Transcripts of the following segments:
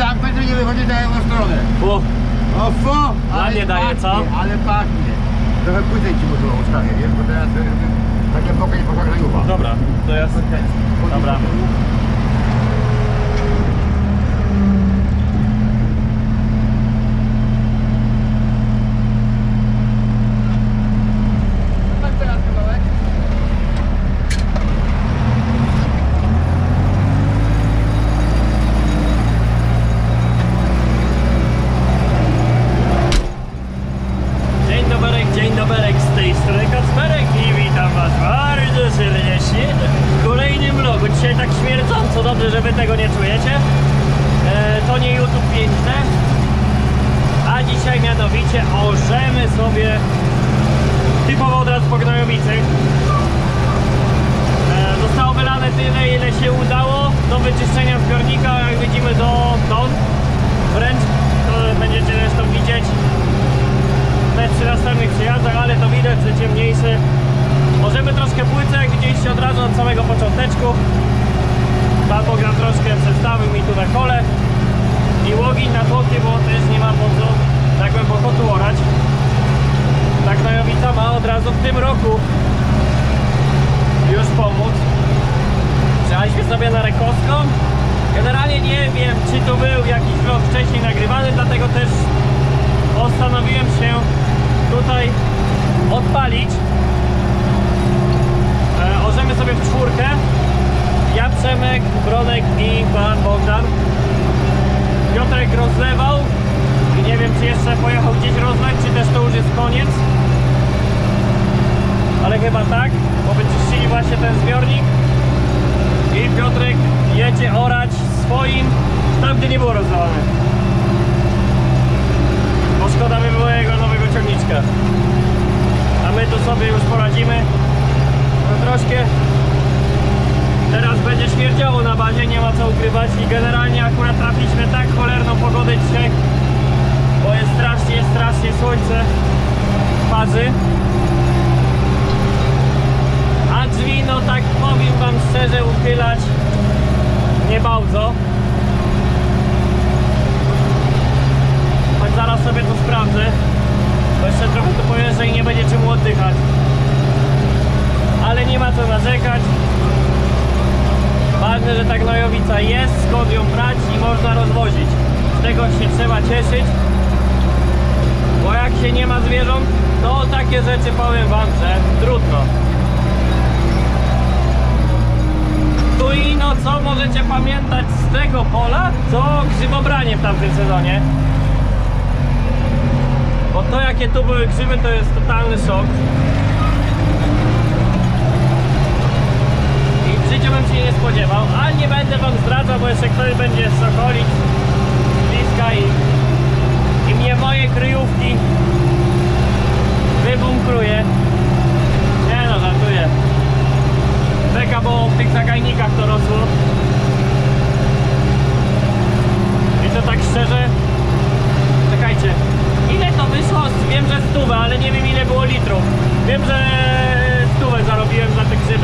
zamknąć, to nie wychodzi na jego stronę. O fu! Ale nie daje, co? Ale pachnie. Trochę płycej ci muszę ustawię, wiesz, bo teraz takie boka nie poszła krajowa. Dobra, to jest... Dobra. Dzień doberek, z tej strony Kacperek i witam was bardzo serdecznie w kolejnym vlogu. Dzisiaj tak śmierdząco, dobrze, że wy tego nie czujecie. To nie YouTube piękne. A dzisiaj mianowicie orzemy sobie typowo od razu po gnojowicy. Zostało wylane tyle, ile się udało do wyczyszczenia zbiornika, jak widzimy, do ton. Wręcz to będziecie zresztą widzieć przy następnych przejazdach, ale to widać, że ciemniejszy. Możemy troszkę płycę, jak widzieliście od razu od samego począteczku. Pan Bogdan troszkę przedstawił mi tu na kole i łogiń na tłokie, bo też nie ma po co tak głęboko tu orać. Ta gnojowica ma od razu w tym roku już pomóc. Przejechaliśmy sobie na Rekowską. Generalnie nie wiem, czy tu był jakiś vlog wcześniej nagrywany, dlatego też postanowiłem się tutaj odpalić. Orzemy sobie w czwórkę. Ja, Przemek, Bronek i pan Bogdan. Piotrek rozlewał i nie wiem, czy jeszcze pojechał gdzieś rozlać, czy też to już jest koniec. Ale chyba tak, bo wyczyścili właśnie ten zbiornik i Piotrek jedzie orać swoim tam, gdzie nie było rozlewane. Bo szkoda by było jego nowego ciągniczka. A my tu sobie już poradzimy. No troszkę teraz będzie śmierdziało na bazie, nie ma co ukrywać. I generalnie akurat trafiliśmy tak cholerną pogodę dzisiaj, bo jest strasznie słońce parzy. A drzwi, no tak powiem wam szczerze, uchylać nie bardzo. Choć zaraz sobie to sprawdzę, bo jeszcze trochę tu pojeżdżę i nie będzie czemu oddychać. Ale nie ma co narzekać. Ważne, że ta gnojowica jest, skąd ją brać i można rozwozić. Z tego się trzeba cieszyć. Bo jak się nie ma zwierząt, to takie rzeczy powiem wam, że trudno. Tu i no co możecie pamiętać z tego pola, to grzybobranie w tamtym sezonie. Bo to, jakie tu były grzyby, to jest totalny szok. I w życiu bym się nie spodziewał, ale nie będę wam zdradzał, bo jeszcze ktoś będzie z okolic, bliska i mnie moje kryjówki wybunkruje. Nie no, żartuję. Beka, bo w tych zagajnikach to rosło. I to tak szczerze, czekajcie, ile to wyszło? Wiem, że 100, ale nie wiem, ile było litrów. Wiem, że 100 zarobiłem za te grzyby.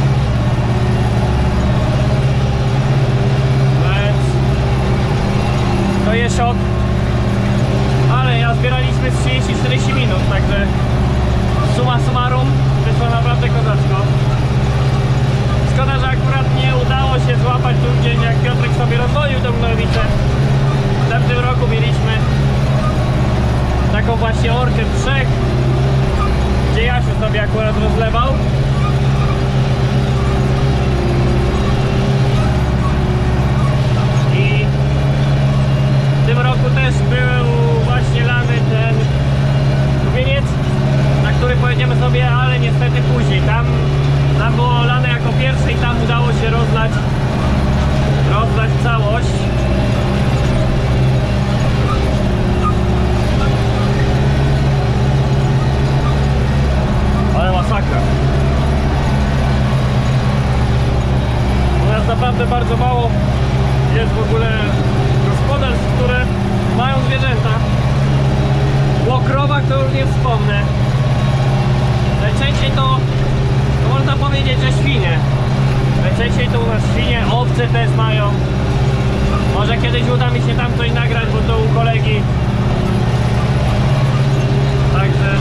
Więc to jest szok. Ale ja zbieraliśmy z 30-40 minut, także summa summarum wyszło naprawdę kozacko. Szkoda, że akurat nie udało się złapać tu gdzieś, jak Piotrek sobie rozwoził tą gnojowicę. W tamtym roku mieliśmy taką właśnie orkę w Trzech, gdzie Jasiu sobie akurat rozlewał. I w tym roku też był właśnie lany ten rumieniec, na który pojedziemy sobie, ale niestety później. Tam było lane jako pierwsze i tam udało się rozlać całość. Ale masakra. U nas naprawdę bardzo mało jest w ogóle gospodarstw, które mają zwierzęta. O krowach to już nie wspomnę. Najczęściej to można powiedzieć, że świnie. Najczęściej to u nas świnie, owce też mają. Może kiedyś uda mi się tam coś nagrać, bo to u kolegi. Także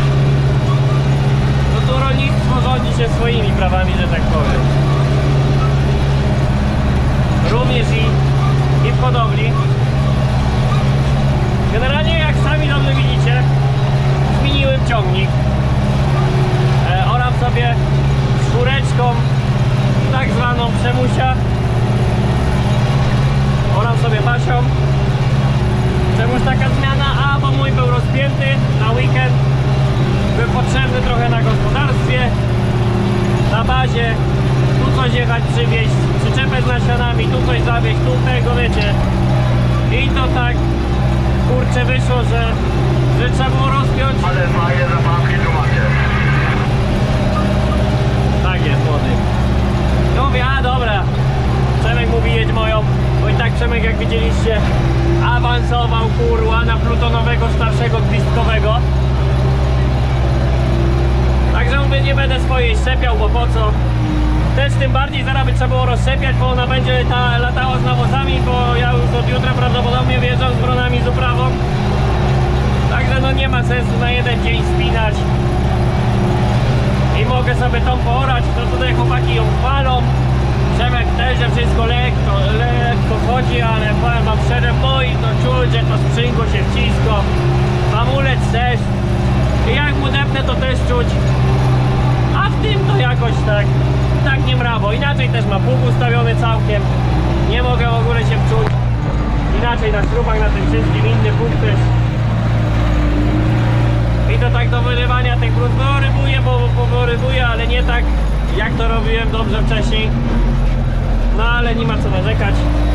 no to rolnictwo rządzi się swoimi prawami, że tak powiem. Również i w hodowli. Generalnie jak sami dobrze widzicie, zmieniłem ciągnik. Oram sobie czwóreczką, tak zwaną przemusia. Oram sobie pasią. Czemuż taka zmiana? A, bo mój był rozpięty na weekend. Był potrzebny trochę na gospodarstwie, na bazie. Tu coś jechać przywieźć, przyczepę z nasionami, tu coś zawieźć, tu tego, wiecie. I to tak, kurczę, wyszło, że trzeba było rozpiąć. Ale maje zapałki tu macie. Tak jest, młody. No mówię, a dobra, Przemek mówi jedź moją, bo i tak Przemek, jak widzieliście, awansował, kurwa, na plutonowego starszego gwizdkowego. Także mówię, nie będę swojej szczepiał, bo po co. Też tym bardziej zaraz by trzeba było rozszczepiać, bo ona będzie latała z nawozami, bo ja już od jutra prawdopodobnie wjeżdżam z bronami z uprawą. Także no nie ma sensu na jeden dzień spinać. I mogę sobie tą poorać, to tutaj chłopaki ją chwalą. Przemek też, że wszystko lekko chodzi, ale powiem wam szczerze, moi to czuć, że to skrzynko się wcisko. Hamulec też. I jak mu depnę, to też czuć. A w tym to jakoś tak nie mrawo. Inaczej też ma pług ustawiony całkiem. Nie mogę w ogóle się wczuć. Inaczej na śrubach, na tym wszystkim, inny pług też. I to tak do wyrywania tych brud wyrybuje, bo wyrybuje, ale nie tak jak to robiłem dobrze wcześniej. No ale nie ma co narzekać.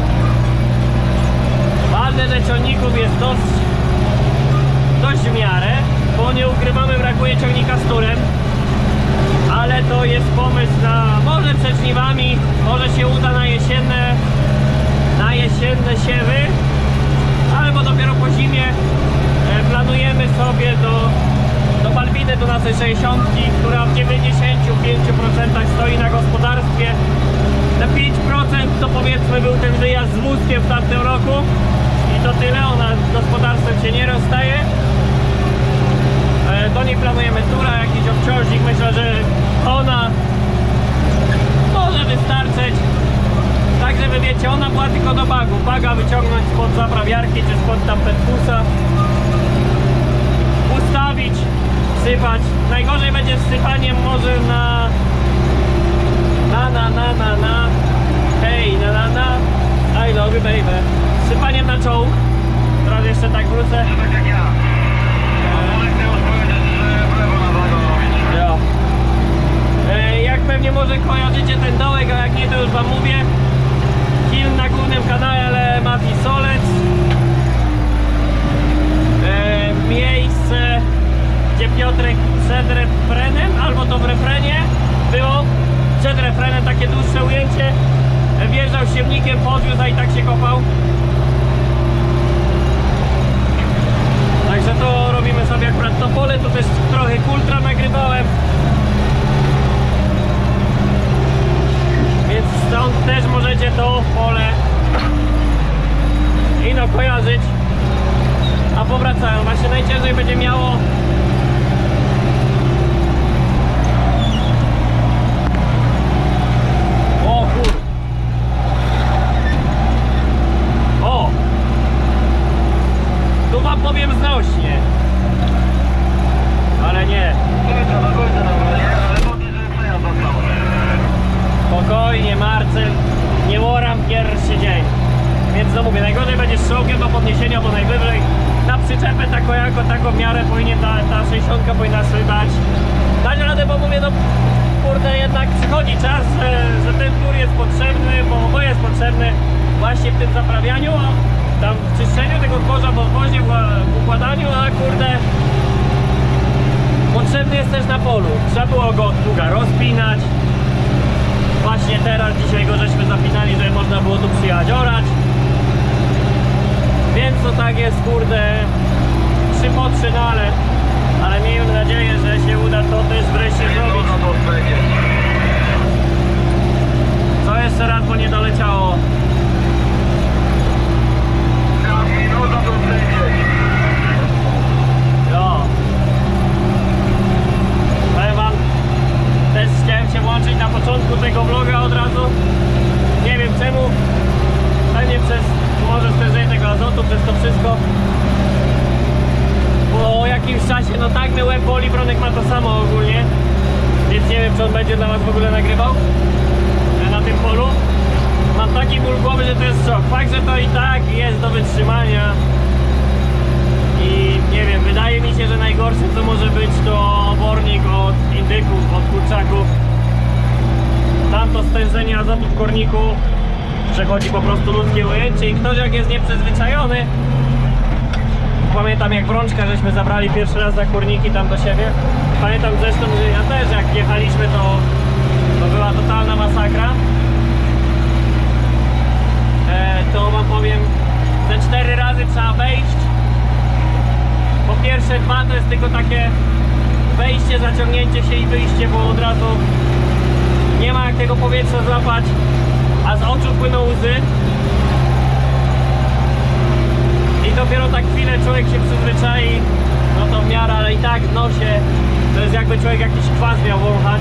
Ważne, że ciągników jest dość w miarę, bo nie ukrywamy, brakuje ciągnika z turem. Ale to jest pomysł na może przed żniwami, może się uda na jesienne siewy, albo dopiero po zimie planujemy sobie do Balbiny, do naszej 60, która w 95% stoi na gospodarstwie. Te 5% to powiedzmy był ten wyjazd z wózkiem w tamtym roku i to tyle, ona gospodarstwem się nie rozstaje. Do niej planujemy tura, jakiś obciążnik, myślę, że ona może wystarczyć. Także wy wiecie, ona była tylko do bagu. Baga wyciągnąć spod zaprawiarki czy spod tam petkusa, ustawić, sypać. Najgorzej będzie z sypaniem może I love you baby. Sypaniem na czołg. Teraz jeszcze tak wrócę. Tak jak ja. Jak pewnie może kojarzycie ten dołek, a jak nie, to już wam mówię. Film na głównym kanale Mafii Solec. Miejsce, gdzie Piotrek przed refrenem, albo to w refrenie było. Przed refrenem takie dłuższe ujęcie. Wjeżdżał siewnikiem, podwiózł, a i tak się kopał. Także to robimy sobie akurat to pole. Tu też trochę kultra nagrywałem. Więc stąd też możecie to pole kojarzyć. A powracają. Właśnie najciężej będzie miało tu wam powiem znośnie. Ale nie. Spokojnie, Marcel. Nie łoram pierwszy dzień. Więc no mówię, najgorzej będzie z czołgiem do podniesienia, bo najwyżej na przyczepę taką w miarę powinien ta 60 powinna sobie dać radę, bo mówię, no kurde, jednak przychodzi czas, że ten tur jest potrzebny, bo jest potrzebny właśnie w tym zaprawianiu, tam w czyszczeniu tego zboża, w odwozie, w układaniu, a kurde, potrzebny jest też na polu. Trzeba było go długo rozpinać. Właśnie teraz, dzisiaj go żeśmy zapinali, żeby można było tu przyjechać orać. Więc to tak jest, kurde, 3 po 3, no ale miejmy nadzieję, że się uda to też wreszcie zrobić. Co jeszcze raz, bo nie doleciało. jakimś czasie, no tak mnie łeb boli, Bronek ma to samo ogólnie. Więc nie wiem, czy on będzie dla was w ogóle nagrywał na tym polu. Mam taki ból głowy, że to jest szok. Fakt, że to i tak jest do wytrzymania. I nie wiem, wydaje mi się, że najgorsze co może być to obornik od indyków, od kurczaków. Tamto stężenie azotu w korniku przechodzi po prostu ludzkie ujęcie i ktoś jak jest nieprzezwyczajony. Pamiętam jak Brączka żeśmy zabrali pierwszy raz za kurniki tam do siebie. Pamiętam zresztą, że ja też jak jechaliśmy to była totalna masakra. To wam powiem, te 4 razy trzeba wejść. Po pierwsze 2 to jest tylko takie wejście, zaciągnięcie się i wyjście, bo od razu nie ma jak tego powietrza złapać, a z oczu płyną łzy. I dopiero tak chwilę człowiek się przyzwyczai, no to w miarę, ale i tak w nosie to jest jakby człowiek jakiś kwas miał wąchać.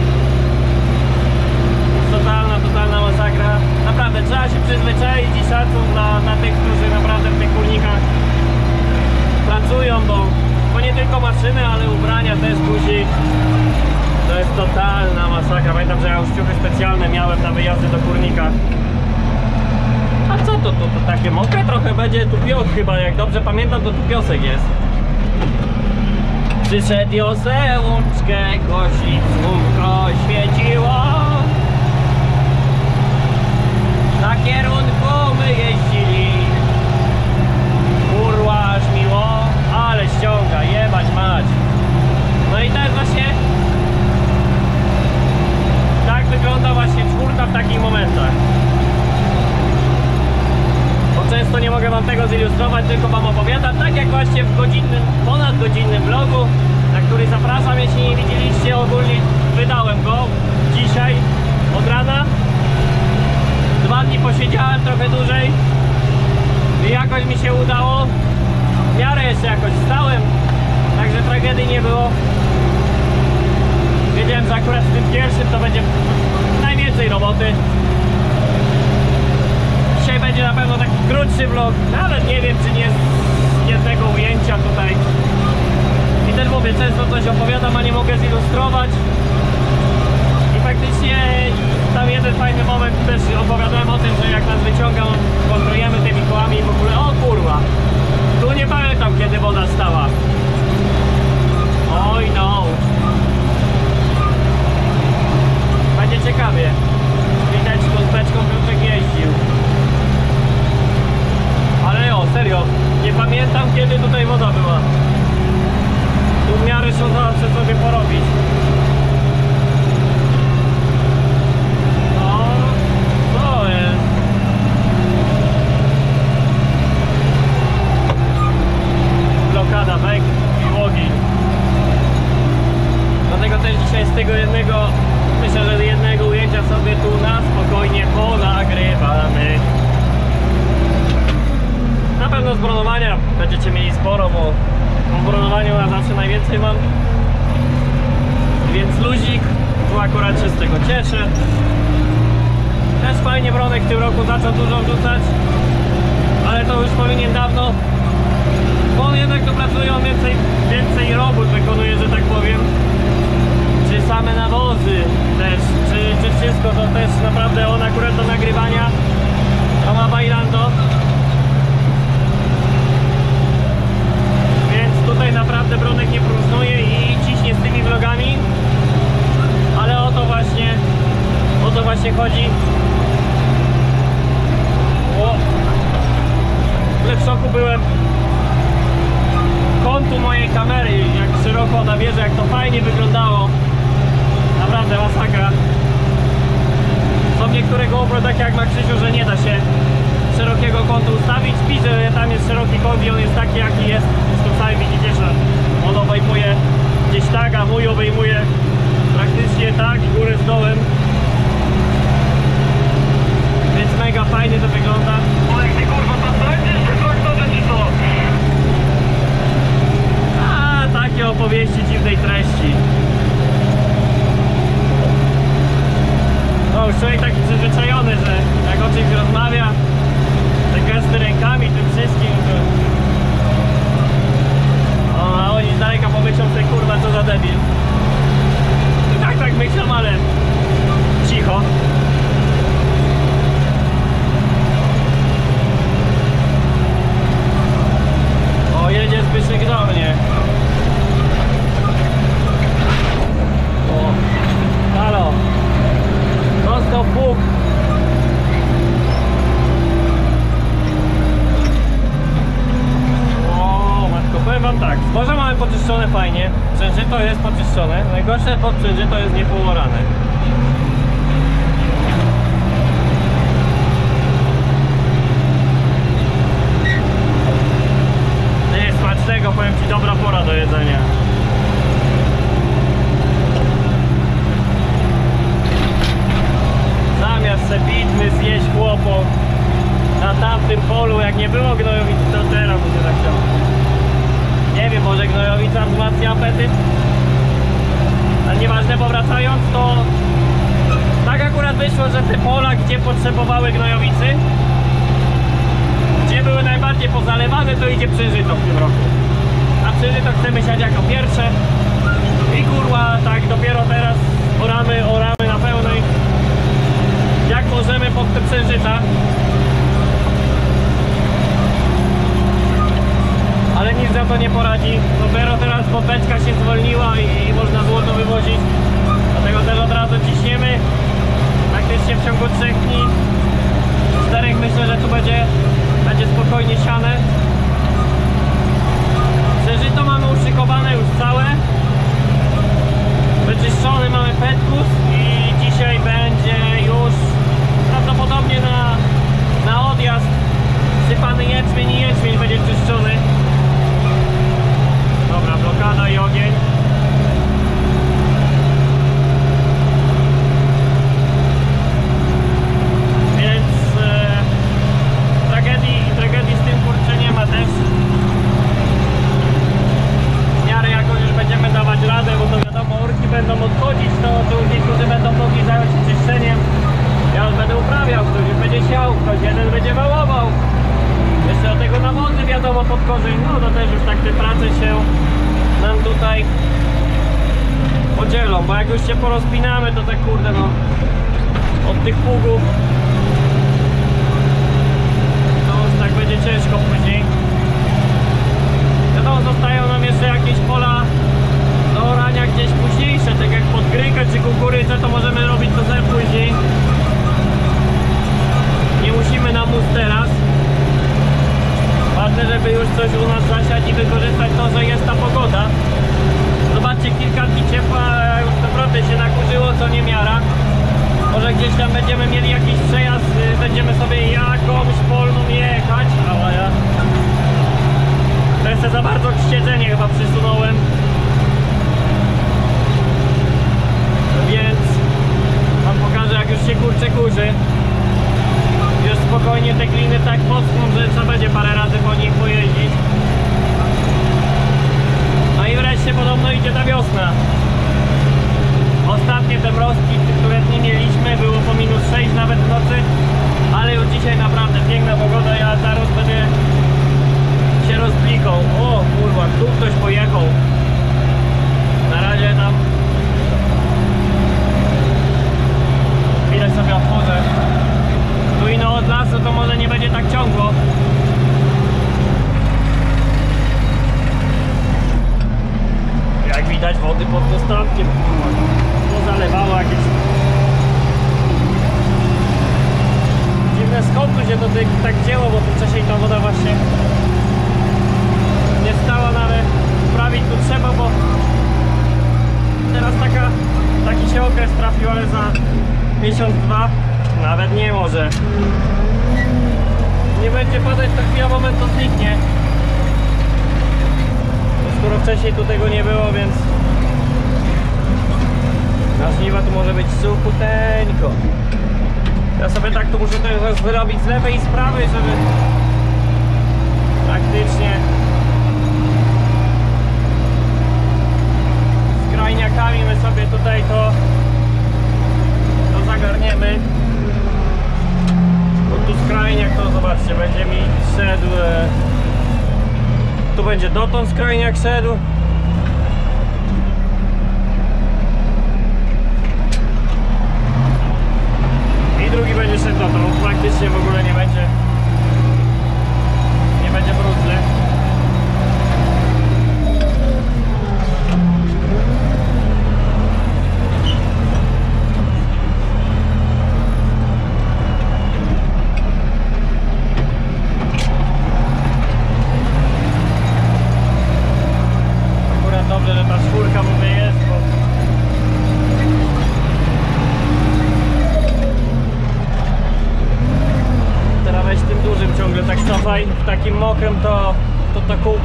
Totalna masakra. Naprawdę trzeba się przyzwyczaić i szacun na tych, którzy naprawdę w tych kurnikach pracują, bo nie tylko maszyny, ale ubrania też guzik. To jest totalna masakra. Pamiętam, że ja już ciuchy specjalne miałem na wyjazdy do kurnika. A co to takie mokre trochę będzie? Tu pios chyba, jak dobrze pamiętam, to tu piosek jest. Przyszedł Josełączkę, kosić słonko świeciło. Na kierunku my jeździli. Kurwa, aż miło, ale ściąga, jebać mać. No i też właśnie tak wygląda właśnie czwórka w takich momentach. Bo często nie mogę wam tego zilustrować, tylko wam opowiadam, tak jak właśnie w ponadgodzinnym vlogu, na który zapraszam, jeśli nie widzieliście. Ogólnie wydałem go dzisiaj od rana. 2 dni posiedziałem trochę dłużej i jakoś mi się udało. W miarę jeszcze jakoś wstałem, także tragedii nie było. Wiedziałem, że akurat w tym pierwszym to będzie najwięcej roboty. Dzisiaj będzie na pewno taki krótszy vlog, nawet nie wiem, czy nie z jednego ujęcia tutaj. I też mówię, często coś opowiadam, a nie mogę zilustrować. I faktycznie tam jeden fajny moment też opowiadałem o tym, że jak nas wyciągam, kontrujemy tymi kołami i w ogóle, o kurwa, tu nie pamiętam kiedy woda stała. Oj no. Będzie ciekawie. Widać, tą beczką Piotrek jeździł. Ale o, serio, nie pamiętam kiedy tutaj woda była. Tu w miarę trzeba sobie porobić. Blokada węg i ogień. Dlatego też dzisiaj z tego jednego, myślę, że jednego ujęcia sobie tu na spokojnie ponagrywamy. Na pewno z bronowania będziecie mieli sporo, bo o bronowaniu ja zawsze najwięcej mam. Więc luzik, tu akurat się z tego cieszę. Też fajnie Bronek w tym roku zaczął dużo wrzucać, ale to już powinien dawno. Bo on jednak tu pracuje, on więcej robót wykonuje, że tak powiem. Czy same nawozy też, czy wszystko, to też naprawdę on akurat do nagrywania to ma bailando. Więc tutaj naprawdę Bronek nie próżnuje i ciśnie z tymi vlogami. Ale o to właśnie chodzi. W szoku byłem kątu mojej kamery, jak szeroko na wieży, jak to fajnie wyglądało. Naprawdę masakra. Są niektóre GoPro takie jak ma Krzysiu, że nie da się szerokiego kątu ustawić. Pisze, że tam jest szeroki kąt i on jest taki jaki jest. Zresztą sami widzicie, że on obejmuje gdzieś tak, a mój obejmuje praktycznie tak i górę z dołem. Więc mega fajnie to wygląda. O, jak ty kurwa tam będziesz, to będzie to. A, takie opowieści dziwnej treści. No, już człowiek taki przyzwyczajony, że jak o czymś rozmawia, te gesty rękami, tym wszystkim, to... O, a oni spokojnie. Przężyto jest poczyszczone. Najgorsze pod przężyto jest niepołorane. Smacznego, powiem Ci, dobra pora do jedzenia. Zamiast se bitmy zjeść chłopok na tamtym polu, jak nie było gnojowicy, to teraz by się tak chciało. Nie wiem, może gnojowica wzmacnia apetyt? Ale nieważne, bo wracając, to tak akurat wyszło, że te pola, gdzie potrzebowały gnojowicy, gdzie były najbardziej pozalewane, to idzie przężyto w tym roku. A przężyto chcemy siać jako pierwsze. I kurwa, tak dopiero teraz oramy na pełnej. Jak możemy pod te przężyta. Ale nic za to nie poradzi. Dopiero teraz beczka się zwolniła i można złoto wywozić. Dlatego też od razu ciśniemy. Praktycznie w ciągu 3 dni. 4 myślę, że tu będzie spokojnie siane. Przężyto mamy uszykowane już całe. Wyczyszczony mamy petkus i dzisiaj będzie już prawdopodobnie na odjazd sypany jęczmień i jęczmień będzie czyszczony. Dobra, blokada i ogień. Więc tragedii z tym kurczę nie ma też. W miarę jakoś już będziemy dawać radę, bo to wiadomo, urki będą odchodzić, to niektórzy będą mogli zająć się czyszczeniem. Ja już będę uprawiał, ktoś już będzie siał, ktoś jeden będzie wałował. Jeszcze do tego nawozy wiadomo pod korzeń, no to też już tak te prace się nam tutaj podzielą, bo jak już się porozpinamy, to tak kurde no od tych pługów to już tak będzie ciężko później. Wiadomo, zostają nam jeszcze jakieś pola do orania gdzieś późniejsze, tak jak pod grykę czy kukurydzę, to możemy robić to sobie później. Nie musimy na mus teraz. Ważne, żeby już coś u nas zasiać i wykorzystać to, że jest ta pogoda. Zobaczcie, kilka dni ciepła, już naprawdę się nakurzyło, co nie miara. Może gdzieś tam będziemy mieli jakiś przejazd, będziemy sobie jakąś polną jechać. Ale ja to jest za bardzo siedzenie chyba przysunąłem. Więc wam pokażę, jak już się kurczę kurzy. Już spokojnie te gliny tak mocno, że trzeba będzie parę razy po nich pojeździć. No i wreszcie podobno idzie ta wiosna. Ostatnie te mrozki, które dni mieliśmy, było po -6 nawet w nocy. Ale już dzisiaj naprawdę piękna pogoda, ja zaraz będę się rozplikał. O kurwa, tu ktoś pojechał. Na razie tam chwilę sobie otworzę. Tu ino od lasu to może nie będzie tak ciągło. Jak widać, wody pod dostatkiem. To zalewało jakieś. Dziwne, skąd tu się to tak dzieło, bo tu wcześniej ta woda właśnie nie stała, no ale prawić tu trzeba, bo teraz taki się okres trafił, ale za miesiąc, 2 nawet nie może. Nie będzie padać, to chwila, moment to zniknie. Skoro wcześniej tu tego nie było, więc na żniwa tu może być suchuteńko. Ja sobie tak tu muszę teraz wyrobić z lewej i z prawej, żeby praktycznie z krajniakami my sobie tutaj to zagarniemy. Bo tu skrajniak to zobaczcie, będzie mi szedł, tu będzie dotąd skrajniak szedł. I drugi będzie szedł dotąd, praktycznie w ogóle nie będzie brudny.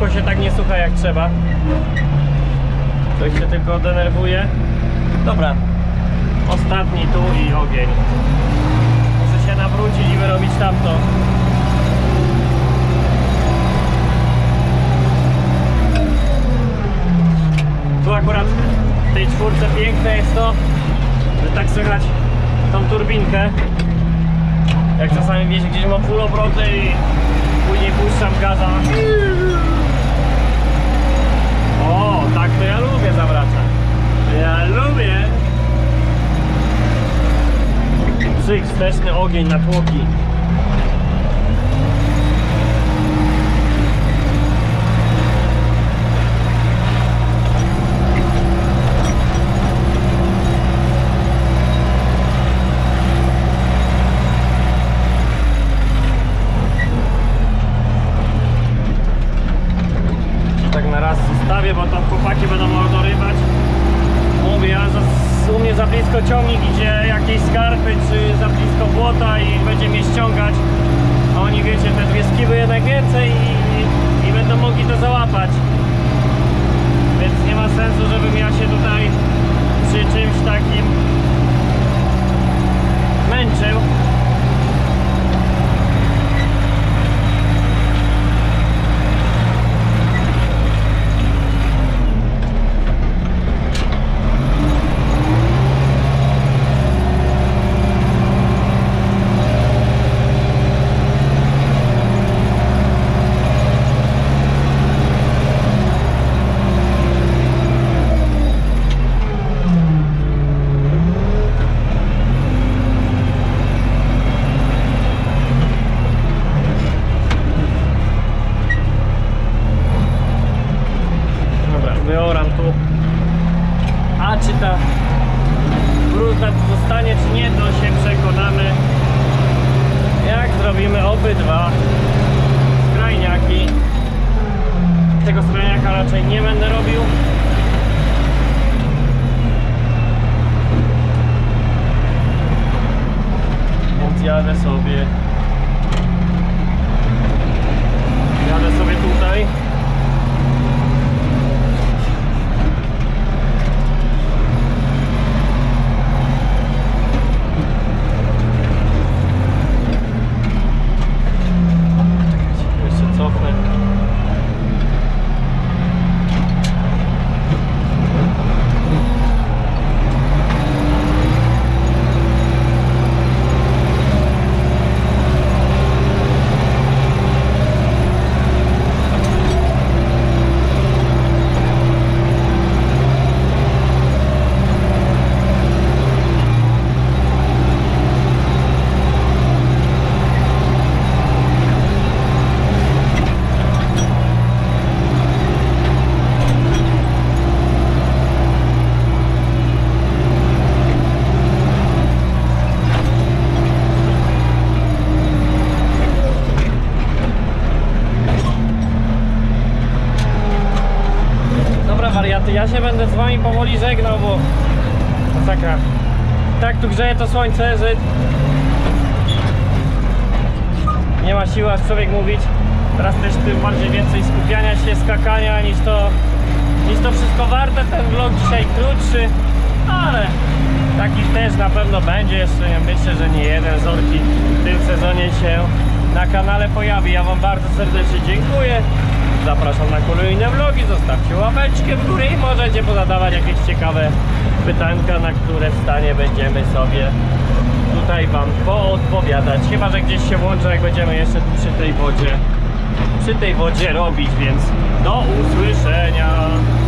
tylko się tak nie słucha jak trzeba. Ktoś się tylko denerwuje. Dobra, ostatni tu i ogień. Muszę się nawrócić i wyrobić tamto. Tu akurat w tej czwórce piękne jest to, że tak słychać tą turbinkę. Jak czasami wiecie, gdzieś mam full obroty i później puszczam gaza. O, tak to ja lubię zawracać. Ja lubię. Przyk, wsteczny ogień na tłoki. Bo tam chłopaki będą dorywać. Mówię, a u mnie za blisko ciągnik idzie jakieś skarpy czy za blisko błota i będzie mnie ściągać. A oni wiecie, te dwie skiby jednak więcej i będą mogli to załapać. Więc nie ma sensu, żebym ja się tutaj przy czymś takim męczył. Wyoram tu. A czy ta bruzda tu zostanie, czy nie, to się przekonamy, jak zrobimy obydwa skrajniaki. Tego skrajniaka raczej nie będę robił. Więc jadę sobie tutaj. Ja się będę z wami powoli żegnał, bo masakra. Tak tu grzeje to słońce, że nie ma siły aż człowiek mówić. Teraz też tym bardziej więcej skupiania się, skakania niż to wszystko warte. Ten vlog dzisiaj krótszy, ale takich też na pewno będzie jeszcze. Myślę, że nie jeden z Orki w tym sezonie się na kanale pojawi. Ja wam bardzo serdecznie dziękuję. Zapraszam na kolejne vlogi, zostawcie łapeczkę w górę i możecie pozadawać jakieś ciekawe pytanka, na które w stanie będziemy sobie tutaj wam poodpowiadać. Chyba że gdzieś się włączy, jak będziemy jeszcze tu przy tej wodzie robić, więc do usłyszenia.